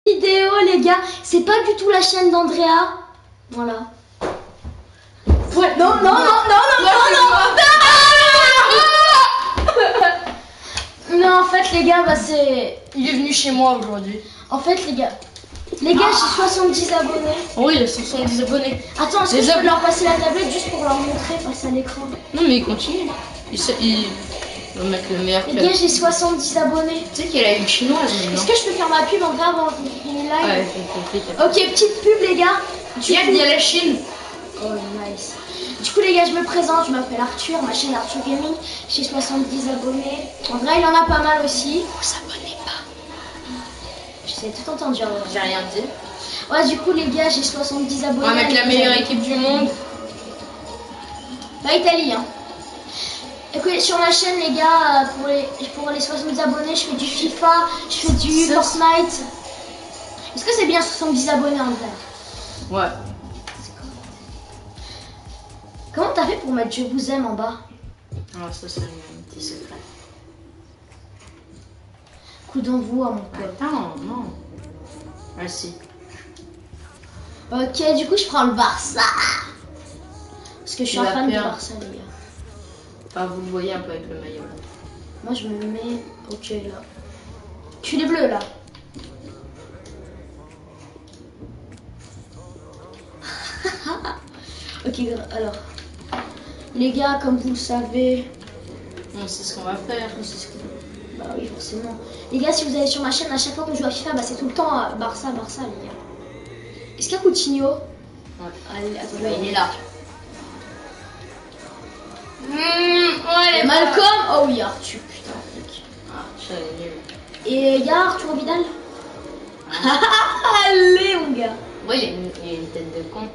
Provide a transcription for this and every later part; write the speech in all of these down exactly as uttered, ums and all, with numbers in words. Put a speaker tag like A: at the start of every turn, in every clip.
A: Vidéo les gars, c'est pas du tout la chaîne d'Andrea. Voilà. Ouais, non, non, non, non, non, non, non, non, non, en fait les gars, bah c'est...
B: Il est venu chez moi aujourd'hui.
A: En fait les gars, les gars, j'ai soixante-dix abonnés.
B: Oui, il a soixante-dix abonnés.
A: Attends, est-ce que je peux leur passer la tablette juste pour leur montrer face à l'écran?
B: Non mais il continue. Il, se... il... va mettre le meilleur.
A: Les gars, j'ai soixante-dix abonnés.
B: Tu sais qu'il a une chinoise.
A: Est-ce que je peux faire ma pub en grave en live?
B: Ouais, c'est compliqué.
A: Ok, petite pub les gars.
B: Du coup, il y a la Chine.
A: Oh nice. Du coup les gars, je me présente, je m'appelle Arthur, ma chaîne Arthur Gaming, j'ai soixante-dix abonnés. En vrai, il en a pas mal aussi.
B: Vous abonnez pas.
A: Je sais tout entendu.
B: J'ai rien dit.
A: Ouais, du coup les gars, j'ai soixante-dix abonnés.
B: On va mettre la meilleure équipe du monde.
A: La Italie hein. Écoutez, sur ma chaîne les gars, pour les, pour les soixante-dix abonnés, je fais du FIFA, je fais du
B: Ça,
A: Fortnite. Est-ce que c'est bien soixante-dix abonnés en vrai?
B: Ouais.
A: Comment t'as fait pour mettre je vous aime en bas?
B: Non, ça c'est un petit secret.
A: Coup d'envoi mon pote.
B: Attends, non. Ah si.
A: Ok, du coup je prends le Barça. Parce que je suis
B: Il
A: un
B: va
A: fan du
B: perdre.
A: Barça les gars.
B: Enfin, vous le voyez un peu avec le maillot là.
A: Moi je me mets... Ok là. Je suis les bleus là. Ok alors. Les gars, comme vous le savez...
B: On sait ce qu'on va faire.
A: on sait ce que- Bah oui forcément. Les gars, si vous allez sur ma chaîne, à chaque fois qu'on joue à FIFA, bah c'est tout le temps euh, Barça, Barça les gars. Est-ce qu'il y a Coutinho?
B: Ouais.
A: Allez, attends,
B: Là, il est là. Mmh, ouais,
A: Malcolm? Oh oui, Arthur, putain. mec.
B: Ah, ça il est nul.
A: Et il y a Arthur Vidal? Allez mon gars.
B: Ouais, il y a une, il y a une tête de con.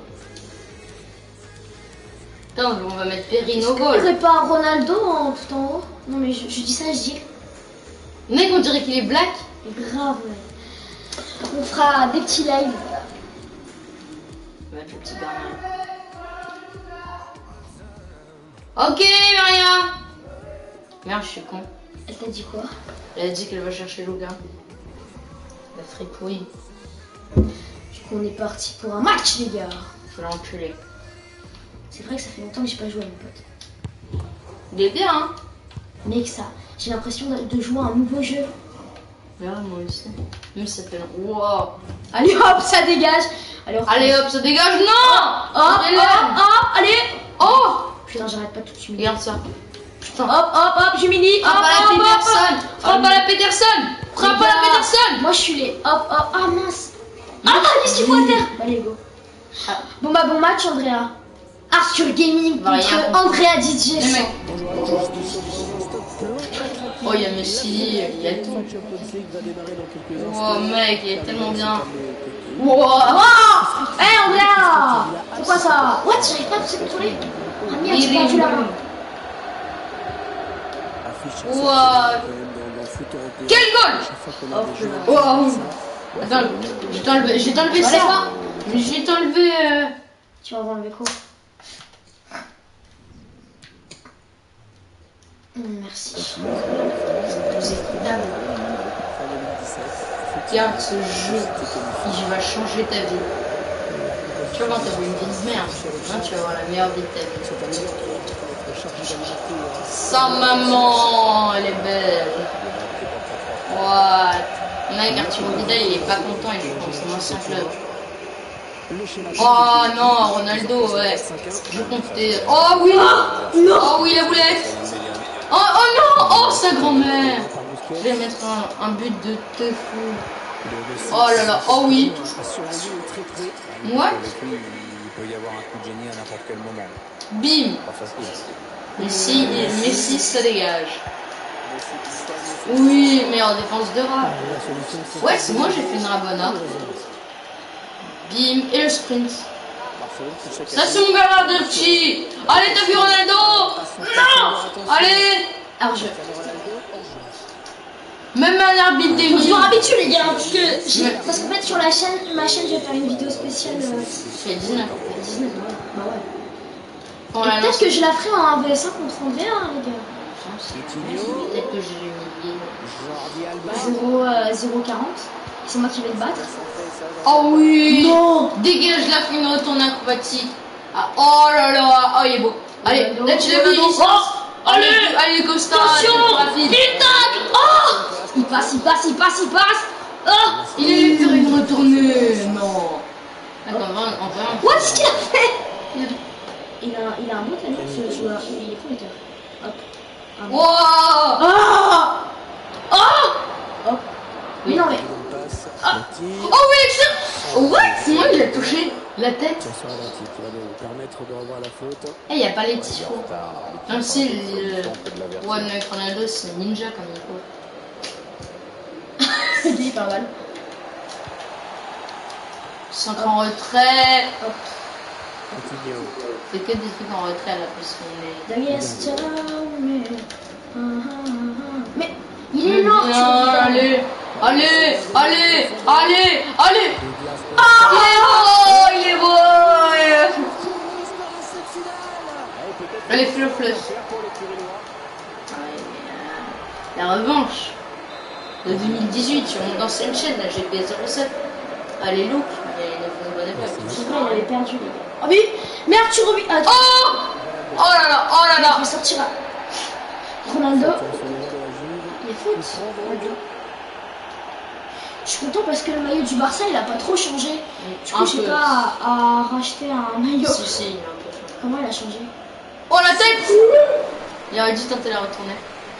B: Attends, on va mettre Perrine au
A: On
B: goal.
A: aurait pas Ronaldo en tout en haut? Non mais je, je dis ça, je dis
B: Mec, on dirait qu'il est black.
A: grave. Ouais. On fera des petits lives.
B: On va mettre le petit Bernard. Ok, Maria. Merde, je suis con.
A: Elle t'a dit quoi?
B: Elle a dit qu'elle va chercher Logan. La fripouille.
A: Du coup on est parti pour un match les gars.
B: Je vais l'enculer.
A: C'est vrai que ça fait longtemps que j'ai pas joué mon pote.
B: Il est bien, hein.
A: Mec ça, j'ai l'impression de, de jouer à un nouveau jeu.
B: Ouais, moi aussi. Même si ça fait... Wow.
A: Allez hop, ça dégage. Allez, on
B: Allez hop, ça dégage. Non.
A: hop,
B: Il est
A: hop,
B: là.
A: hop, allez.
B: Oh.
A: Putain, j'arrête pas tout de suite.
B: Regarde ça. Putain.
A: Hop, hop, hop, j'humilie. Hop,
B: Frappe à la
A: hop, hop,
B: Peterson.
A: hop.
B: Frappe à la Peterson. Frappe à la
A: gars.
B: Peterson.
A: Moi je suis les hop, hop, ah mince. Ah, qu'est-ce qu'il faut à terre? Allez, go.
B: Ah.
A: Bon bah bon match Andrea. Arthur Gaming
B: Va rien
A: contre
B: comprendre.
A: Andrea D J.
B: Les mecs. Oh, il y a Messi, il y a tout. Oh, mec, il est tellement bien.
A: Wow. Oh hey Andrea. C'est quoi ça? What? J'arrive pas à pousser le contrôler. Ah merde, j'ai
B: Il est
A: perdu la
B: nul.
A: main.
B: Wow. Quel goal! Wow. Attends, je vais t'enlever, je vais t'enlever
A: Voilà.
B: ça. Je vais t'enlever... Euh...
A: Tu vas enlever quoi? Hum, Merci.
B: Regarde ce jeu, il va changer ta vie. Tu vas voir, t'as une vie de merde. Hein, tu vas avoir la meilleure vie de ta vie. Sans maman, elle est belle. What? Mec, Arthur Vidal, il est pas content, il est dans son ancien club. Oh non, Ronaldo, ouais. Je compte tes... Oh oui!
A: Non.
B: Oh oui, la boulette! Oh, oh non! Oh, sa grand-mère! Je vais mettre un, un but de te fou. Oh là là, oh oui! Moi?
C: Il peut y avoir un coup de génie à n'importe quel moment.
B: Bim!
C: Pas facile.
B: Messi, Messi, ça dégage. Oui, mais en défense de rat. Ouais, c'est moi, j'ai fait une rabona. Bim, et le sprint. Ça, c'est mon gars Bernarducci. Allez, t'as vu Ronaldo? Non! Allez!
A: Hors-jeu.
B: Même un arbitre des
A: Faut se
B: mille.
A: voir habitué les gars, parce que j'ai-
B: Ouais.
A: parce qu'en fait sur la chaîne, ma chaîne, je vais faire une vidéo spéciale. Euh,
B: Je fais dix-neuf.
A: dix-neuf, ouais. Bah ouais.
B: Quand
A: Et
B: la
A: peut-être
B: lance-
A: que je la ferai en un v un contre Andrea, hein, les gars.
B: Peut-être que j'ai humilié.
A: zéro, euh, zéro quarante. C'est moi qui vais le battre.
B: Oh oui.
A: Non.
B: Dégage la fine retourne acrobatique. Ah, oh là là. Oh, il est beau. Allez,
A: Non,
B: là tu
A: non,
B: l'as vu.
A: non,
B: il-
A: non.
B: Allez, allez, Costa.
A: Attention.
B: rapide.
A: Il tacle. Oh. Il passe, il passe, il passe, il passe. Oh.
B: Il est faire une retournée. Non. D'accord, en vrai, en vrai.
A: What est-ce qu'il a fait? Il a, il a, il a un bon talent, ce joueur. Il est prometteur. Hop. Ah, bon.
B: Wow.
A: Ah. Oh. Hop.
B: Oui.
A: Non mais.
B: Ah. Oh oui, excellent. What? Moi, il a touché la tête. Eh, il n'y a pas les tifos. Même si le Juan Ronaldo, c'est ninja comme il faut.
A: C'est dit pas mal.
B: Centre en retrait.
A: Hop.
B: C'est que des trucs en retrait là, parce qu'on est.
A: Dagesta, mais. Ah, ah, ah. Mais il est lent, tu vois.
B: Allez, allez, allez, allez, allez.
A: Ah,
B: il est beau, il est beau. Allez, fais le flush. La revanche de deux mille dix-huit sur mon ancienne chaîne, la G P zéro sept. Allez, look, mais ne vous abonnez pas.
A: c'est vrai, il avait perdu les gars. Oh oui, mais Arthur Rubi. Ah,
B: Oh, oh là là, oh là
A: je
B: là.
A: vais sortir à Ronaldo. Il est faute. Je suis content parce que le maillot du Barça il a pas trop changé. Du coup,
B: Un
A: j'ai
B: peu.
A: pas à, à racheter un maillot.
B: Si, si, il a un peu changé.
A: Comment il a changé?
B: Oh la tête. Il aurait dû tenter la retourner.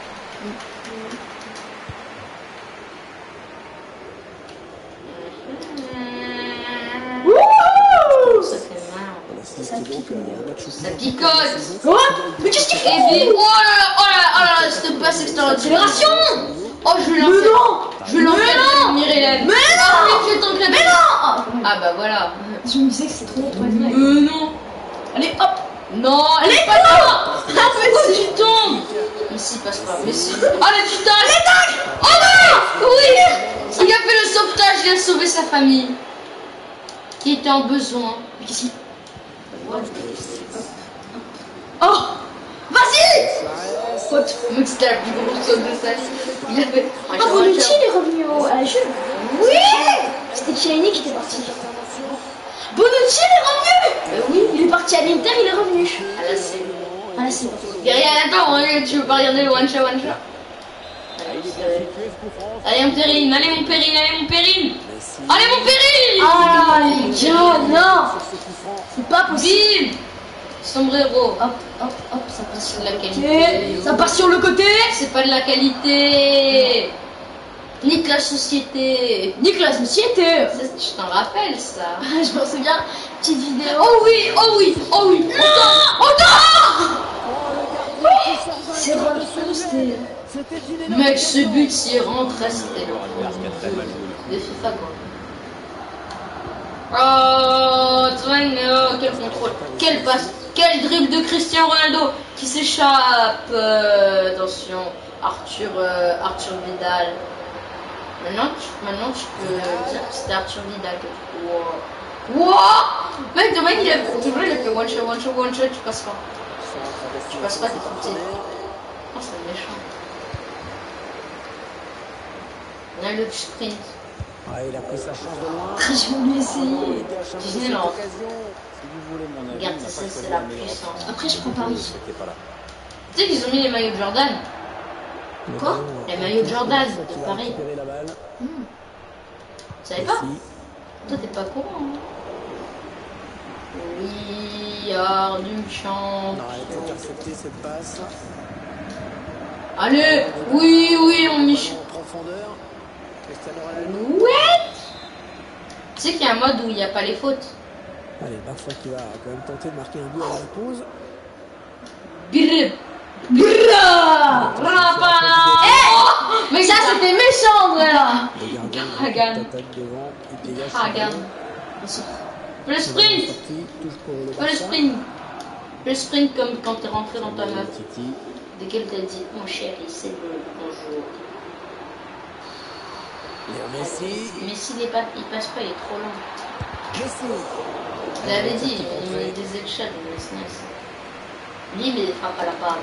A: Wouhou!
B: Ça fait mal.
A: Ça pique.
B: Ça picote.
A: Oh, mais qu'est-ce qu'il
B: Et
A: fait?
B: puis, oh là là, oh là là, oh là là, cette passe extraordinaire.
A: Accélération!
B: Oh, je vais
A: Mais
B: lancer.
A: non!
B: Je vais lancer
A: Mais
B: avec
A: non!
B: Myrilène.
A: Mais
B: Ah,
A: non!
B: oui, tu es tant que la
A: Mais non! Ah,
B: Ah bah voilà.
A: je me disais que c'est trop long pour être vrai.
B: Euh non.
A: Allez, hop!
B: Non, elle est pas là. Ah, mais si tu tombes. Mais si, passe pas. Mais si. Allez, tu t'as. Allez, tac. Oh non. Oui. Il a fait le sauvetage, il a sauvé sa famille. Qui était en besoin.
A: Mais qu'est-ce qu'il... Oh! Vas-y! Faute.
B: Le mec, c'était la plus grosse saute de sa vie. Il a fait.
A: Ah, Bonucci il est revenu au- à la Juve. Oui! C'était Chiellini qui était parti. Bonucci il est revenu!
B: Euh, oui.
A: Il est parti à l'Inter, il est revenu.
B: Ah là, c'est.
A: Ah là c'est bon.
B: Derrière, attends, hein, tu veux pas regarder le one shot, one shot. Allez, mon périne, allez, mon périne, allez, mon périne. Allez, mon périne!
A: Ah les gars, non! C'est pas possible.
B: Bim! Sombrero.
A: Hop, hop, hop, ça passe
B: C'est
A: sur
B: de la
A: le
B: qualité.
A: côté. Ça passe sur le côté.
B: C'est pas de la qualité. Nique la société.
A: Nique la société.
B: Ça, je t'en rappelle ça.
A: Je m'en souviens, petite vidéo.
B: Oh oui, oh oui, oh oui.
A: Non! Autant! C'est refait, c'était...
B: Mec, ce but s'il rentrait, c'était le de FIFA quoi. Oh, Twain, quel contrôle, quel passe, quel dribble de Cristiano Ronaldo qui s'échappe. Euh, attention, Arthur, euh, Arthur Vidal. Maintenant, tu, maintenant tu peux dire que c'était Arthur Vidal. Wow. Wow. Mec, de mec, il a, de vrai, il a fait one shot, one shot, one shot, tu passes pas. Tu passes pas, t'es tenté. Oh, c'est méchant. Là, le sprint.
C: Ah, il a pris sa chance de loin.
A: J'ai voulu essayer.
B: Disney, non.
C: Si vous voulez mon avis,
B: Regarde,
C: il n'a
B: ça,
C: pas
B: c'est
C: choisi
B: la
C: le meilleur
B: puissance.
C: option.
A: Après, je prends Paris.
C: C'était pas là.
B: Tu sais qu'ils ont mis les maillots de Jordan.
A: Quoi?
B: Les maillots de Jordan de Paris.
C: Récupérer la balle.
B: Tu savais pas?
C: Messi.
B: Toi, t'es pas courant. Hein. Oui, hors du champ.
C: Non, il faut intercepter cette passe.
B: Allez, oui, oui, on Mich.
C: En profondeur. Cristiano Ronaldo.
B: Ouais. Tu sais qu'il y a un mode où il n'y a pas les fautes.
C: Allez, Barça qui va quand même tenter de marquer un but à la pause.
B: Brrr.
A: Brrrr.
B: Rapa.
A: Eh!
B: Mais
A: Ça, c'était méchant, vrai, là.
C: Le gardien
B: Hagan.
C: attaque devant. Il dégage.
B: Hagan. Fais le sprint.
C: Touche pour le
B: Fais le
C: Barça.
B: sprint. Fais le sprint comme quand t'es rentré dans ta meuf.
C: Titi.
B: Dès qu'elle t'a dit, mon chéri, c'est le bonjour.
C: Léo Messi.
B: Mais s'il est pas, il passe pas, il est trop long.
C: Messi.
B: Il avait dit, il met des échelles, il met nice. Lui, mais il frappe à la part.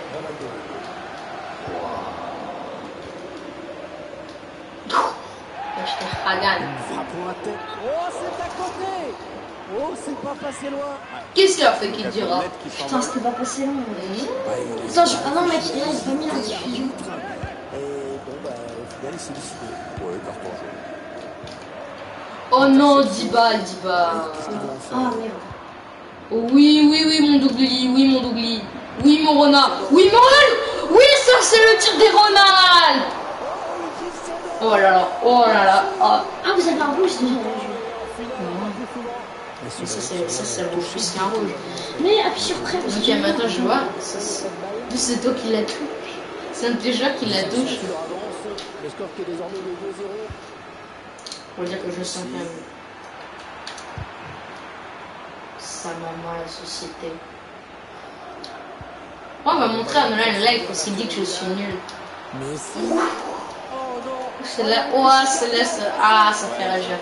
C: Ronaldo.
B: Je te Hagan.
C: Frappons la tête. Oh, c'est à côté. Oh, c'est pas passé loin.
B: Qu'est-ce qu'il a fait qu'il dira?
A: Putain, c'était pas passé long.
B: Mmh.
C: Bah, il est-
A: Attends, je... ah non, mec, là, il a pas mis la diffusion.
C: Et bon, bah, au final, il s'est décidé. Ouais, carton jaune.
B: Oh non, Diba, Diba.
A: Ah merde.
B: Oh, oui, oui, oui, mon Dougli, oui, mon Dougli. Oui, mon Ronald. Oui, mon Ronald. Oui, ça, c'est le tir des Ronald. Oh là là, oh là là. Ah,
A: Ah, vous avez un rouge déjà.
B: ça, c'est ça, c'est rouge, plus qu'un rouge.
A: Mais appuie sur prêt.
B: Ok, maintenant, je vois. Ça, c'est c'est toi qui la touche. C'est un déjà qui la touche.
C: Le score qui est désormais de deux zéro.
B: Pour dire que je sens quand même. Ça maman la société. On va montrer à Nolan le live parce qu'il dit que je suis nul.
C: Mais si.
B: C'est là, ouais, c'est là, ça- ah, ça fait réagir.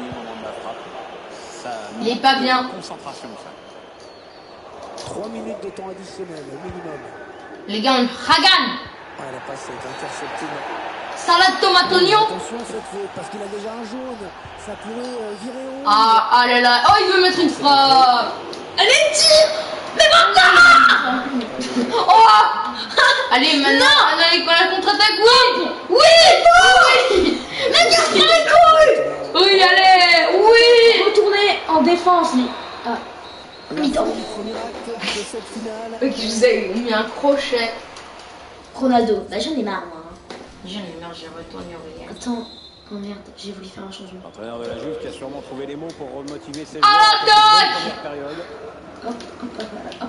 B: Il est pas bien.
D: Concentration, ça.
C: trois minutes de temps additionnel, au minimum.
B: Les gars, on Hagan.
C: Ah, la passe est interceptée.
B: Salade tomate oignon.
C: Attention à cette faute, parce qu'il a déjà un jaune. Ça pourrait euh, virer au.
B: Ah, ah là là. Oh, il veut mettre une frappe. Allez, tire. Mais maintenant. Oh. Allez, maintenant, avec la contre-attaque. Oui. Oui. Oui. Mais qu'est-ce qu'il est cool. Oui, allez. Oui.
A: Retournez en défense, les. Ah.
C: La
A: Mi-temps.
C: fin du premier acte de cette finale.
B: Ok, je vous ai mis un crochet.
A: Ronaldo. Bah, j'en ai marre, moi.
B: J'en ai marre, j'ai retourné au rien.
A: Attends. Oh merde, j'ai voulu faire un changement.
D: L'entraîneur de la Juve qui a sûrement trouvé les mots pour remotiver ses
B: Ah,
D: joueurs après cette
B: Doc
D: bonne première période.
A: Hop, hop, hop, hop.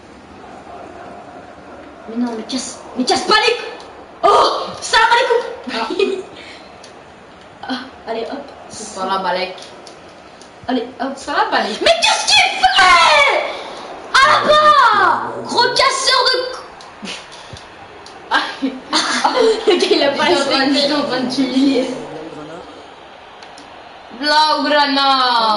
A: Mais non, mais casse. Mais casse pas les coups. Oh. Ça va les coups. Ah, allez, hop.
B: Ça la balèque.
A: Allez, hop.
B: Ça la balèque.
A: Mais qu'est-ce qu'il fait? Ah là-bas. Gros casseur de cou-
B: Ah,
A: Le gars, il a pas
B: j'étais en train de- j'étais en train de t'humilier. Blaugrana.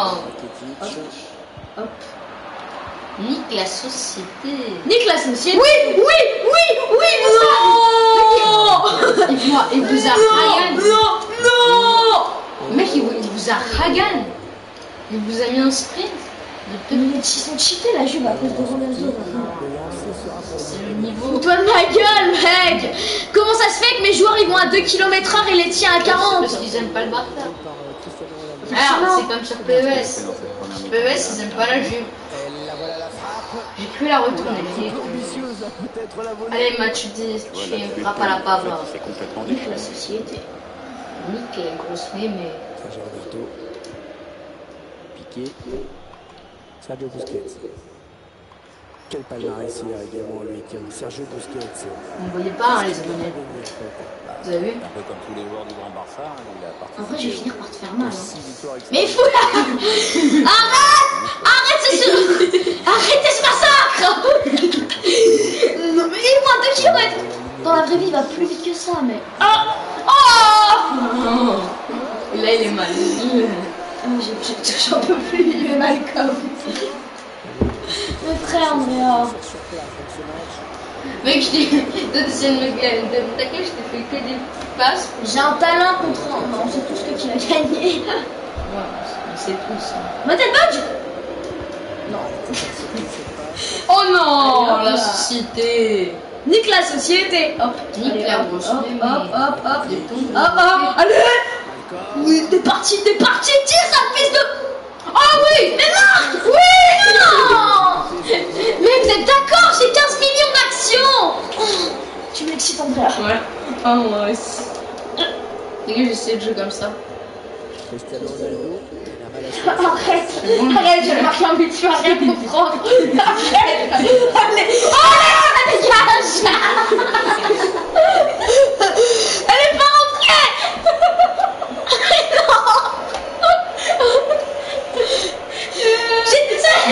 A: Hop.
B: Nique la société.
A: Nique la société. Oui, oui, oui, oui, non.
B: Il vous a, il vous a Hagan.
A: Non, non.
B: Mec, il vous, il vous a Hagan. Il vous a mis un sprint. De
A: Mais ils sont cheatés la Juve à cause de Ronaldo.
B: C'est le niveau.
A: Toi de ma gueule, mec. Comment ça se fait que mes joueurs ils vont à deux kilomètres heure et les tiens à quarante?
B: Parce qu'ils aiment pas le Barça.
C: Par euh, Cristiano Ronaldo.
B: Alors, c'est comme sur P E S. P E S, ils aiment pas la Juve.
C: Elle, la voilà la frappe.
B: J'ai cru la retourner.
C: Ambitieuse, peut-être la volée.
B: Allez, match dix, tu fais une frappe à la pavard.
D: C'est complètement
B: Nique la
D: déchiré.
B: société. Nique les grosses mémés.
C: Sergio Roberto. Piqué. Sergio Busquets. Quel palmarès il a également lui, tiens, Sergio Busquets.
B: Vous ne voyez pas, hein, les abonnés. Vous avez vu?
D: Un peu comme tous les joueurs du Grand Barça, hein, il a
A: En
D: participé
A: vrai, je vais finir par te faire mal. hein.
D: six victoires
A: Mais il faut la... Arrête. Arrête ce... Arrêtez ce massacre. Non mais il est moins deux kilomètres. Dans la vraie vie, il va plus vite que ça, mais... Ah. Oh.
B: Et là, il est mal.
A: Ah, j'ai- j'ai- J'en peux plus, il est mal comme... Mes frères, mais... euh,
C: Sur place dans ce match.
B: Mec, je t'ai. Toi, t'essaies de me de me taquer, je t'ai fait que des petites passes.
A: J'ai un talent contre... Non, c'est tout ce que tu as gagné.
B: Ouais, on sait tous. hein.
A: Model Budge. Non.
B: Oh non,
A: Allez, hop
B: la
A: là.
B: société.
A: Nique la société. Hop.
B: Nique
A: Allez,
B: la
A: hop,
B: grosse
A: hop,
B: mémé.
A: hop, hop, hop.
B: Des tombes.
A: Hop, hop. Allez. Oui, t'es parti, t'es parti. Tire, sale fils de... Oh oui. Mais marque. Oui, non. Mais vous êtes d'accord, j'ai quinze millions d'actions. Oh, tu m'excites, Andrea.
B: Ouais. Oh, moi aussi. Les gars, j'essaie de jouer comme ça.
C: Cristiano Ronaldo. Il a mal à se
A: Arrête, arrête, je vais marquer un but, tu arrêtes de prendre. Arrête. Allez. Oh là là, dégage. Elle est pas rentrée. Non. J'étais...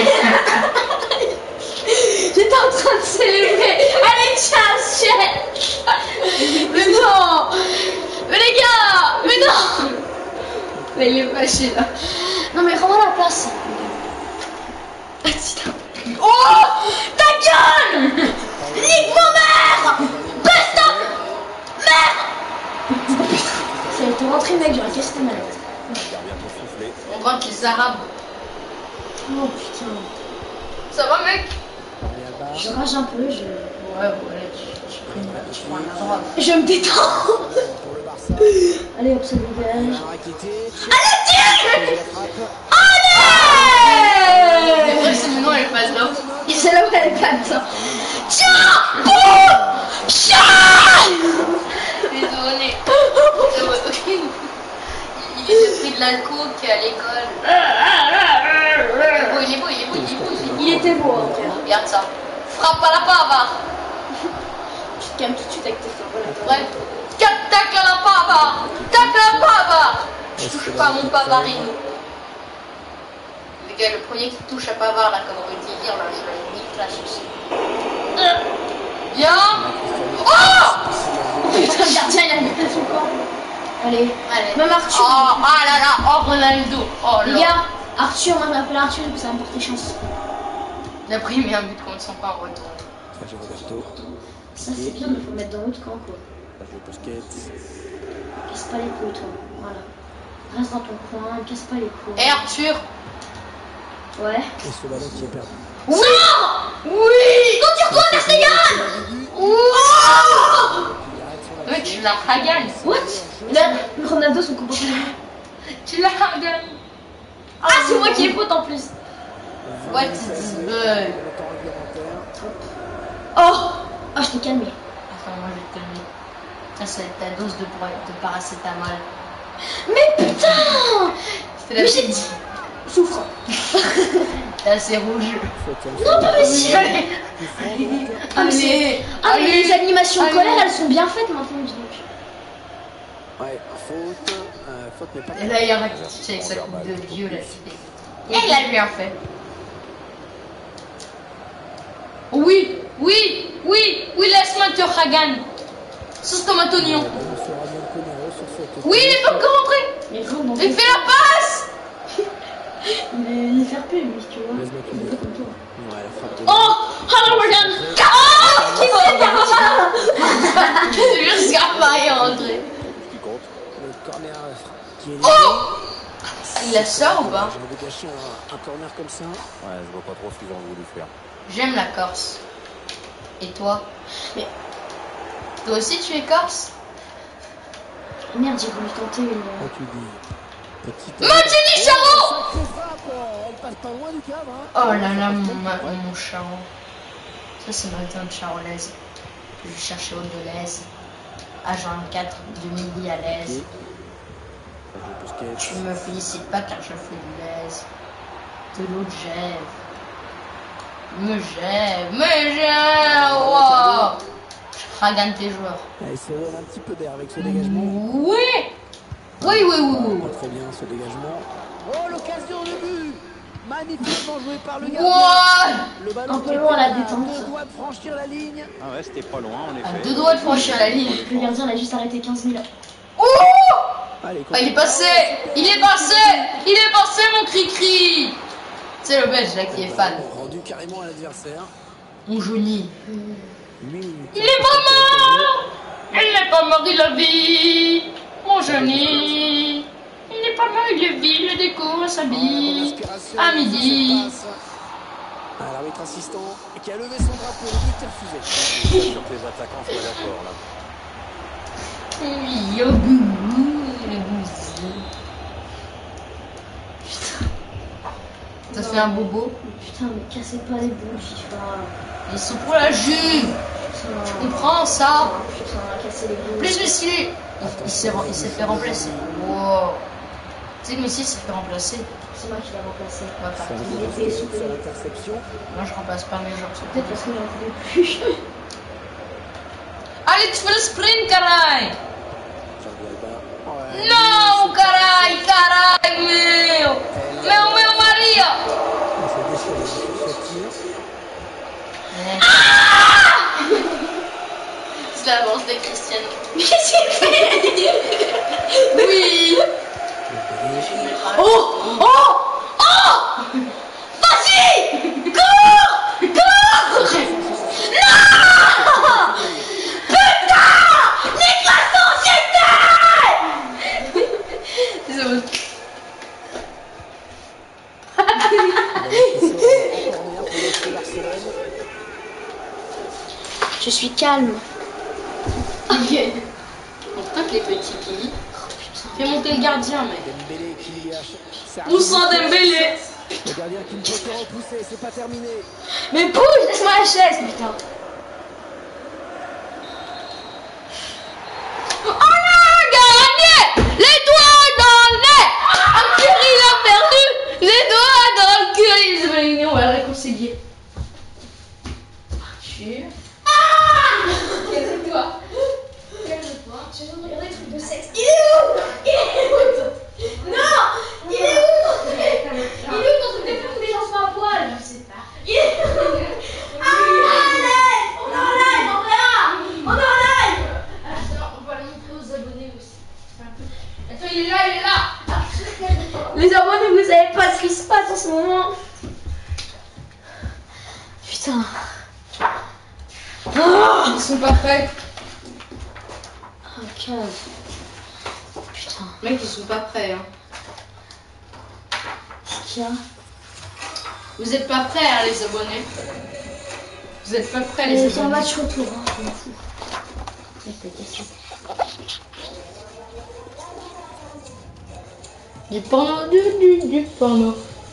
A: J'étais en train de célébrer. Allez, tiens, chien. Mais non. Mais les gars, mais non.
B: Là, il est fâché là.
A: Non mais rends-moi la place. Ah, putain. Oh, ta gueule. Nique mon mère. Baisse ta mère. Oh putain, ça a été vont rentrer, mec, j'aurais cassé ta manette.
D: Regarde bien pour souffler.
B: On voit qu'ils arabes.
A: Oh putain.
B: Ça va, mec?
A: Je rage un peu, je.
B: Ouais, ouais, tu, tu prends une tu prends la droite.
A: Je me détends.
C: Pour le Barça.
A: Allez, hop, ça dégage.
C: Allez,
A: Allez,
B: C'est vrai que c'est maintenant, elle passe là.
A: Et c'est là où elle est pas dedans. Tiens! Oh! Tiens!
B: Désolé. Il a pris de la coke à l'école. Il est beau, il est beau, il est beau, il est beau.
A: Il était beau, hein, frère.
B: Regarde ça. Frappe à la pava.
A: Tu te calmes tout de suite avec tes feux.
B: Ouais. Tac à la pava. Tac à la pava. Je touche pas à mon pavarino. Les gars, le premier qui touche à Pavard, là, comme on peut dire, là, je vais nique la sauce. Bien. Oh!
A: Putain, le gardien, il a mis son corps. Allez,
B: Allez.
A: même Arthur.
B: Oh, ah là là. Oh, Ronaldo. Oh
A: Les
B: là.
A: gars, Arthur, moi je m'appelle Arthur, ça va me porter chance.
B: Il a pris mis un but contre son camp en retour.
C: Sergio Roberto.
A: Ça c'est bien, mais faut mettre dans l'autre camp quoi.
C: Sergio Busquets.
A: Casse pas les couilles toi, voilà. Reste dans ton coin, ne casse pas les couilles.
B: Et Arthur.
A: Ouais.
C: Et ce ballon qui est perdu.
A: Oui. Oui. Retourne-toi, Ter Stegen. Oh.
B: Mec, tu l'as Hagan.
A: What? Là, Ronaldo son comportement.
B: Tu l'as Hagan.
A: Ah, c'est moi qui ai faute en plus.
B: What is this bug?
C: Le temps réglementaire.
A: Oh. Oh, je t'ai calmé.
B: Attends, moi je vais te calmer. Ça, c'est ta dose de, de paracétamol.
A: Mais putain.
B: C'était la
A: Mais j'ai dit. Souffre.
B: T'es assez rouge.
A: Non, pas possible.
B: Allez.
A: Ah, mais c'est- ah, mais les animations
B: Allez.
A: colère, elles sont bien faites maintenant, dis donc.
C: Ouais, faute. Euh, faute n'est pas.
B: Et là, il y a un petit avec sa coupe de vieux là. Et il a bien fait. Oui, oui, oui, oui, laisse-moi te Hagan. Sauce tomate oignon. Oui, il est pas encore rentré.
A: Mais rentre dans
B: Il
A: ton-
B: fait la passe.
A: Il est, il est fair play, lui, tu vois.
C: Laisse-moi te
A: Il est
C: dire.
A: comme toi.
C: Ouais, la frappe de.
A: Oh! Hello, Morgan! Oh! Qui s'est fait
B: C'est juste Scarpa est rentré.
C: Qui compte. Le corner qui est.
B: Oh! Il la sort ou pas?
C: J'ai envie de gâcher un, un corner comme ça.
D: Ouais, je vois pas trop ce qu'ils ont voulu faire.
B: J'aime la Corse. Et toi?
A: Mais-
B: Toi aussi tu es Corse?
A: Merde, j'ai voulu tenter une.
C: Quand tu dis. Petite.
B: Mathieu Charot!
C: Sacrée frappe. Elle passe pas loin du cadre. Hein.
B: Oh là là, mon, ma- mon charron. Ça, c'est ma tante charolaise. Je vais chercher au de l'aise. Agent quatre de midi à l'aise.
C: Sergio Busquets.
B: Tu me félicites pas car je fais de l'aise. De l'eau de gève. Me gève, me gève. Wow. Je ragane tes joueurs.
C: Elle se donne un petit peu d'air avec ce dégagement.
B: Oui. Oui, oui, oui, oui.
C: Pas très bien ce dégagement. Oh, l'occasion de but. Magnifiquement joué par le gardien.
B: What?
C: Le ballon
A: Un peu
C: qui
A: loin,
C: était
A: la
C: à
A: détente.
C: deux doigts de franchir la ligne.
D: Ah ouais, c'était pas loin en
B: À
D: effet.
B: deux doigts de franchir la ligne.
A: Le gardien l'a juste arrêté quinze mille.
B: Oh!
C: Allez,
B: Ah, il est passé! Il est passé! Il est passé, mon cri-cri! C'est le belge là qui est fan.
C: Rendu carrément à l'adversaire.
B: Mon Johnny.
C: huit minutes.
B: Il est pas mort! Il n'est pas mort, il a vie! Mon Johnny! Il n'est pas mort, il est vie, il découvre sa vie! À midi!
C: Ah, l'arbitre assistant qui a levé son drapeau, le but est refusé.
D: Sur tes attaquants, je suis pas d'accord là.
B: Oui, au bout, le bouseux. Ça fait un bobo.
A: Putain, mais cassez pas les boules, FIFA.
B: Ils sont pour la juve! Tu comprends ça?
A: Putain, casser les boules.
B: Plus Messi, il, il s'est il s'est fait remplacer. Wow. Tu sais que Messi s'est fait remplacer.
A: C'est moi qui l'ai remplacé.
B: Moi, pas.
A: Il était sous
C: Sur l'interception.
B: Moi, je remplace pas mes gens.
A: Peut-être parce que j'en pouvais plus.
B: Allez, tu fais le sprint, caray!
C: Jordi Alba. Ouais.
B: Non, caray, caray, meu! Meu, meu Maria!
C: On s'est déchiré sur ce tir.
B: C'est l'avance de Cristiano.
A: Mais qu'est-ce qu'il fait?
B: Oui!
A: Oh! Oh! Oh! Vas-y! Cours! Cours! Non! Putain! Nique la société! Je suis calme.
B: Ok. On tape les petits qui. Fais monter le gardien, mec.
C: Dembélé qui a...
B: Moussa Dembélé.
C: Le gardien qui ne peut que repousser, c'est pas terminé.
A: Mais bouge, laisse-moi la chaise, putain. On a gagné. Les doigts dans le nez. Akiri a perdu. Les doigts dans le cul.
B: Les États-Unis, on va le réconcilier. Arthur.
A: Ah, calme-toi. Calme-toi. Je vais regarder des trucs de sexe. Il est où? Il est où? Non. Il est où? Il est où ton truc de faire que les gens soient à poil? Je sais pas. Il est où? Ah, allez. On est en live, Andrea. On est en live.
B: Attends, on va le montrer aux abonnés aussi. Attends, il est là, il est là.
A: Les abonnés, vous savez pas ce qui se passe en ce moment. Putain. Oh,
B: Ils sont pas prêts.
A: ok. Putain.
B: Mec, ils sont pas prêts. Hein.
A: Qu'est-ce qu'il y a?
B: Vous êtes pas prêts, hein, les abonnés. Vous êtes pas prêts, les
A: C'est un
B: abonnés.
A: match retour, hein, je m'en fous.
B: Du porno, du, du, du porno.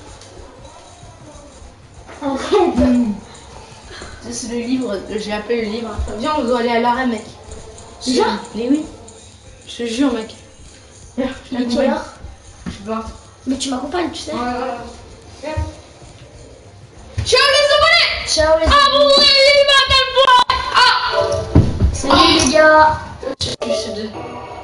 B: Ça, c'est le livre, j'ai appelé le livre. Viens, on doit aller à l'arrêt, mec.
A: Déjà?
B: Mais oui. Je te jure, mec. Viens, je
A: À quelle
B: t'accompagne.
A: heure?
B: Je sais pas.
A: Mais tu m'accompagnes, tu sais.
B: Ouais, ouais, ouais. Viens. Ciao, les abonnés!
A: Ciao les
B: Ah,
A: amis.
B: vous voulez, madame, ah!
A: Salut les gars.
B: Je sais de-